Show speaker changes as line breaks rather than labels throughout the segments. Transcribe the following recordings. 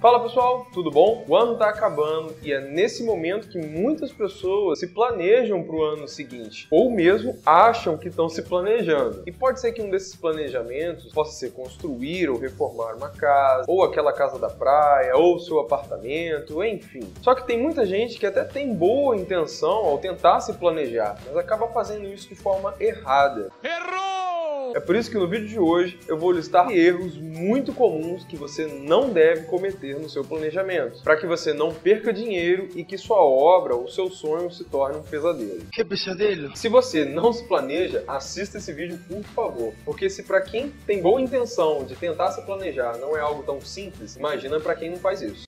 Fala pessoal, tudo bom? O ano está acabando e é nesse momento que muitas pessoas se planejam para o ano seguinte, ou mesmo acham que estão se planejando. E pode ser que um desses planejamentos possa ser construir ou reformar uma casa, ou aquela casa da praia, ou seu apartamento, enfim. Só que tem muita gente que até tem boa intenção ao tentar se planejar, mas acaba fazendo isso de forma errada.
Errou!
É por isso que no vídeo de hoje eu vou listar erros muito comuns que você não deve cometer no seu planejamento, para que você não perca dinheiro e que sua obra ou seu sonho se torne um pesadelo.
Que pesadelo?
Se você não se planeja, assista esse vídeo por favor, porque se para quem tem boa intenção de tentar se planejar não é algo tão simples, imagina para quem não faz isso.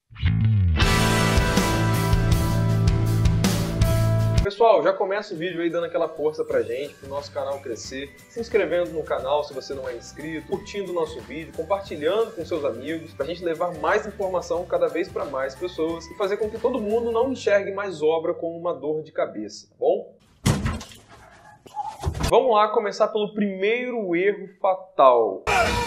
Pessoal, já começa o vídeo aí dando aquela força pra gente, pro nosso canal crescer, se inscrevendo no canal se você não é inscrito, curtindo o nosso vídeo, compartilhando com seus amigos, pra gente levar mais informação cada vez para mais pessoas e fazer com que todo mundo não enxergue mais obra como uma dor de cabeça, tá bom? Vamos lá começar pelo primeiro erro fatal.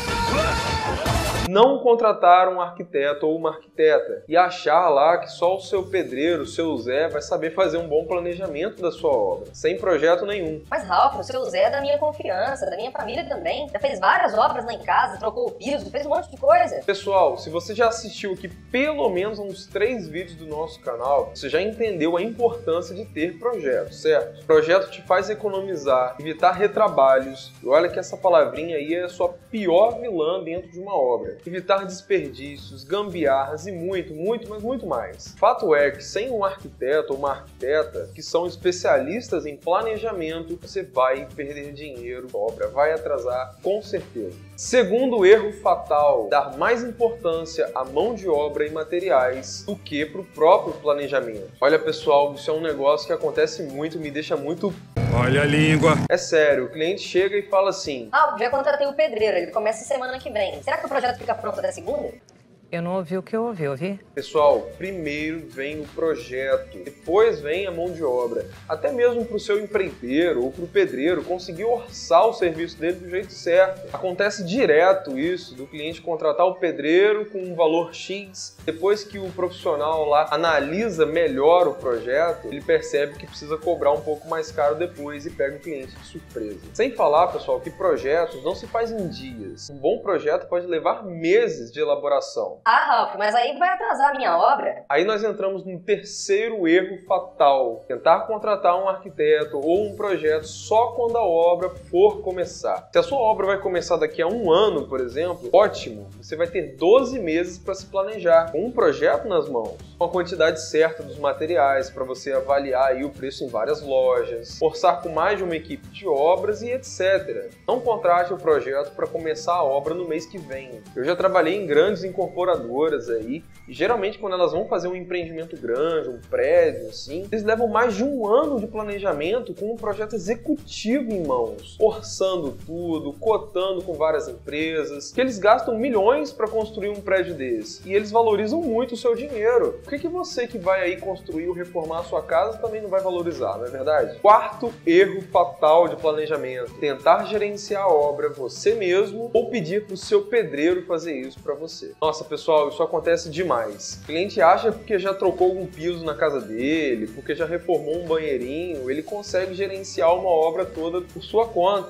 Não contratar um arquiteto ou uma arquiteta e achar lá que só o seu pedreiro, o seu Zé, vai saber fazer um bom planejamento da sua obra, sem projeto nenhum.
Mas Ralf, o seu Zé é da minha confiança, da minha família também. Já fez várias obras lá em casa, trocou o piso, fez um monte de coisa.
Pessoal, se você já assistiu aqui pelo menos uns 3 vídeos do nosso canal, você já entendeu a importância de ter projeto, certo? Projeto te faz economizar, evitar retrabalhos, e olha que essa palavrinha aí é a sua pior vilã dentro de uma obra. Evitar desperdícios, gambiarras e mas muito mais. Fato é que sem um arquiteto ou uma arquiteta que são especialistas em planejamento, você vai perder dinheiro, a obra vai atrasar com certeza. Segundo erro fatal, dar mais importância à mão de obra e materiais do que para o próprio planejamento. Olha pessoal, isso é um negócio que acontece muito, me deixa muito...
Olha a língua!
É sério, o cliente chega e fala assim:
Já contratei o pedreiro, ele começa semana que vem. Será que o projeto fica pronto até segunda?
Eu não ouvi o que eu ouvi?
Pessoal, primeiro vem o projeto, depois vem a mão de obra. Até mesmo para o seu empreiteiro ou para o pedreiro conseguir orçar o serviço dele do jeito certo. Acontece direto isso, do cliente contratar o pedreiro com um valor X. Depois que o profissional lá analisa melhor o projeto, ele percebe que precisa cobrar um pouco mais caro depois e pega o cliente de surpresa. Sem falar, pessoal, que projetos não se faz em dias. Um bom projeto pode levar meses de elaboração.
Ralf, mas aí vai atrasar a minha obra.
Aí nós entramos no terceiro erro fatal. Tentar contratar um arquiteto ou um projeto só quando a obra for começar. Se a sua obra vai começar daqui a 1 ano, por exemplo, ótimo, você vai ter 12 meses para se planejar, com um projeto nas mãos, com a quantidade certa dos materiais para você avaliar aí o preço em várias lojas, orçar com mais de uma equipe de obras e etc. Não contrate o projeto para começar a obra no mês que vem. Eu já trabalhei em grandes incorporadoras aí, e geralmente quando elas vão fazer um empreendimento grande, um prédio assim, eles levam mais de 1 ano de planejamento com um projeto executivo em mãos, orçando tudo, cotando com várias empresas, que eles gastam milhões para construir um prédio desse, e eles valorizam muito o seu dinheiro. Por que você que vai aí construir ou reformar a sua casa também não vai valorizar, não é verdade? Quarto erro fatal de planejamento: tentar gerenciar a obra você mesmo ou pedir para o seu pedreiro fazer isso para você. Nossa, pessoal, isso acontece demais. O cliente acha que porque já trocou algum piso na casa dele, porque já reformou um banheirinho, ele consegue gerenciar uma obra toda por sua conta.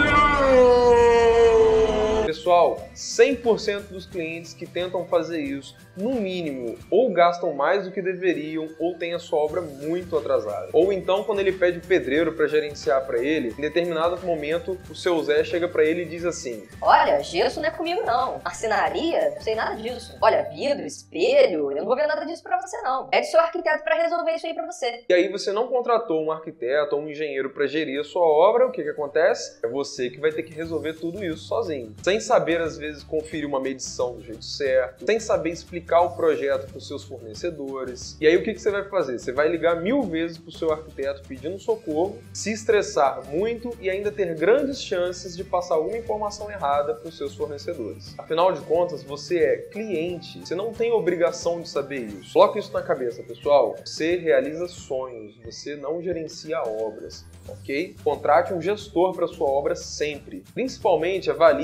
Pessoal, 100% dos clientes que tentam fazer isso, no mínimo, ou gastam mais do que deveriam, ou têm a sua obra muito atrasada. Ou então, quando ele pede o pedreiro para gerenciar para ele, em determinado momento, o seu Zé chega para ele e diz assim:
olha, gesso não é comigo não. Marcenaria, não sei nada disso. Olha, vidro, espelho, eu não vou ver nada disso para você não. Pede seu arquiteto para resolver isso aí para você.
E aí você não contratou um arquiteto ou um engenheiro para gerir a sua obra, o que acontece? É você que vai ter que resolver tudo isso sozinho. Sem saber, às vezes, conferir uma medição do jeito certo, sem saber explicar o projeto para os seus fornecedores. E aí o que você vai fazer? Você vai ligar 1000 vezes para o seu arquiteto pedindo socorro, se estressar muito e ainda ter grandes chances de passar alguma informação errada para os seus fornecedores. Afinal de contas, você é cliente, você não tem obrigação de saber isso. Coloque isso na cabeça, pessoal. Você realiza sonhos, você não gerencia obras, ok? Contrate um gestor para sua obra sempre. Principalmente, avalie se a equipe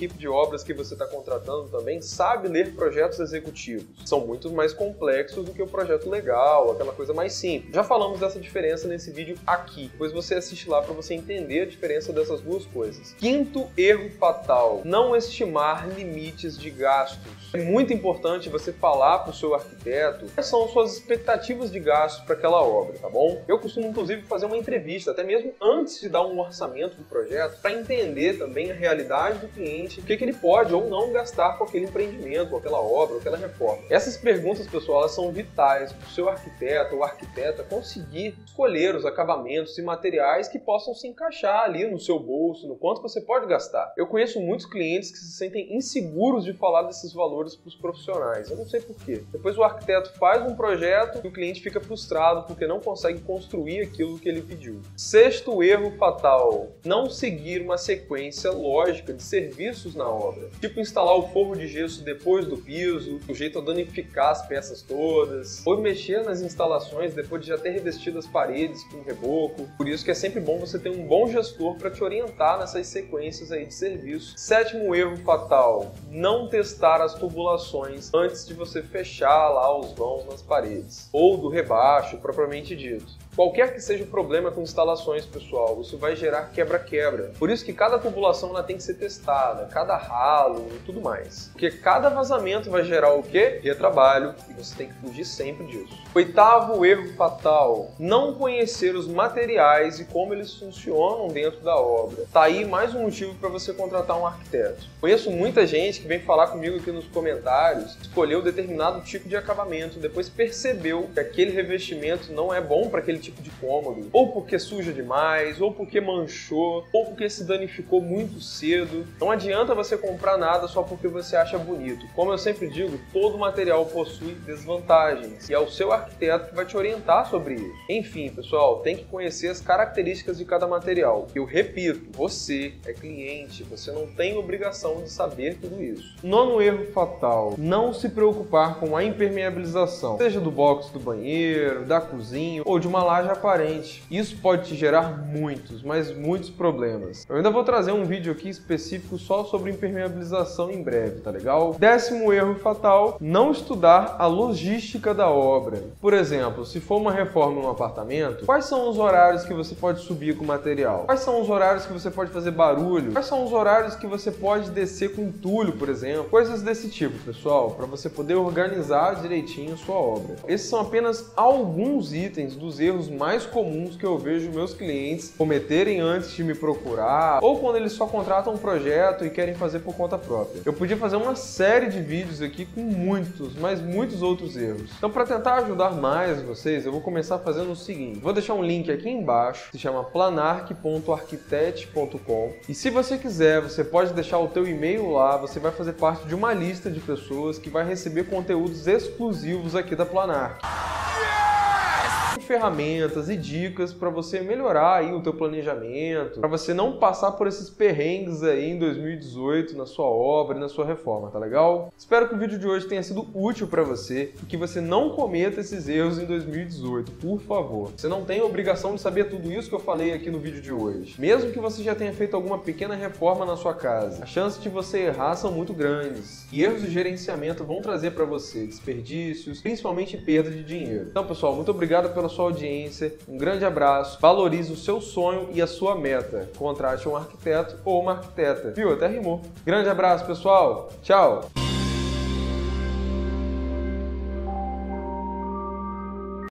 equipe de obras que você está contratando também sabe ler projetos executivos. São muito mais complexos do que o projeto legal, aquela coisa mais simples. Já falamos dessa diferença nesse vídeo aqui, depois você assiste lá para você entender a diferença dessas duas coisas. Quinto erro fatal: não estimar limites de gastos. É muito importante você falar para o seu arquiteto quais são suas expectativas de gastos para aquela obra, tá bom? Eu costumo, inclusive, fazer uma entrevista, até mesmo antes de dar um orçamento do projeto, para entender também a realidade do cliente, o que ele pode ou não gastar com aquele empreendimento, com aquela obra, com aquela reforma. Essas perguntas, pessoal, elas são vitais para o seu arquiteto ou arquiteta conseguir escolher os acabamentos e materiais que possam se encaixar ali no seu bolso, no quanto você pode gastar. Eu conheço muitos clientes que se sentem inseguros de falar desses valores para os profissionais. Eu não sei por quê. Depois o arquiteto faz um projeto e o cliente fica frustrado porque não consegue construir aquilo que ele pediu. Sexto erro fatal: não seguir uma sequência lógica de serviços na obra. Tipo instalar o forro de gesso depois do piso, sujeito a danificar as peças todas, ou mexer nas instalações depois de já ter revestido as paredes com reboco. Por isso que é sempre bom você ter um bom gestor para te orientar nessas sequências aí de serviço. Sétimo erro fatal: não testar as tubulações antes de você fechar lá os vãos nas paredes, ou do rebaixo propriamente dito. Qualquer que seja o problema com instalações, pessoal, isso vai gerar quebra-quebra. Por isso que cada tubulação ela tem que ser testada, cada ralo e tudo mais. Porque cada vazamento vai gerar o quê? Retrabalho, e você tem que fugir sempre disso. Oitavo erro fatal: não conhecer os materiais e como eles funcionam dentro da obra. Tá aí mais um motivo para você contratar um arquiteto. Conheço muita gente que vem falar comigo aqui nos comentários, escolheu determinado tipo de acabamento, depois percebeu que aquele revestimento não é bom para aquele tipo de cômodo, ou porque suja demais, ou porque manchou, ou porque se danificou muito cedo. Não adianta você comprar nada só porque você acha bonito. Como eu sempre digo, todo material possui desvantagens, e é o seu arquiteto que vai te orientar sobre isso. Enfim, pessoal, tem que conhecer as características de cada material. Eu repito, você é cliente, você não tem obrigação de saber tudo isso. Nono erro fatal: não se preocupar com a impermeabilização, seja do box do banheiro, da cozinha ou de uma laje aparente. Isso pode te gerar muitos, mas muitos problemas. Eu ainda vou trazer um vídeo aqui específico só sobre impermeabilização em breve, tá legal? Décimo erro fatal: não estudar a logística da obra. Por exemplo, se for uma reforma em um apartamento, quais são os horários que você pode subir com o material? Quais são os horários que você pode fazer barulho? Quais são os horários que você pode descer com entulho, por exemplo? Coisas desse tipo, pessoal, para você poder organizar direitinho sua obra. Esses são apenas alguns itens dos erros mais comuns que eu vejo meus clientes cometerem antes de me procurar, ou quando eles só contratam um projeto e querem fazer por conta própria. Eu podia fazer uma série de vídeos aqui com muitos, mas muitos outros erros. Então, para tentar ajudar mais vocês, eu vou começar fazendo o seguinte: vou deixar um link aqui embaixo, se chama planark.architect.com, e se você quiser, você pode deixar o teu e-mail lá, você vai fazer parte de uma lista de pessoas que vai receber conteúdos exclusivos aqui da Planark. Ferramentas e dicas para você melhorar aí o teu planejamento, para você não passar por esses perrengues aí em 2018 na sua obra e na sua reforma, tá legal? Espero que o vídeo de hoje tenha sido útil para você e que você não cometa esses erros em 2018, por favor. Você não tem a obrigação de saber tudo isso que eu falei aqui no vídeo de hoje. Mesmo que você já tenha feito alguma pequena reforma na sua casa, as chances de você errar são muito grandes. E erros de gerenciamento vão trazer para você desperdícios, principalmente perda de dinheiro. Então, pessoal, muito obrigado pela sua audiência, um grande abraço, valorize o seu sonho e a sua meta. Contrate um arquiteto ou uma arquiteta. Viu? Até rimou. Grande abraço, pessoal. Tchau!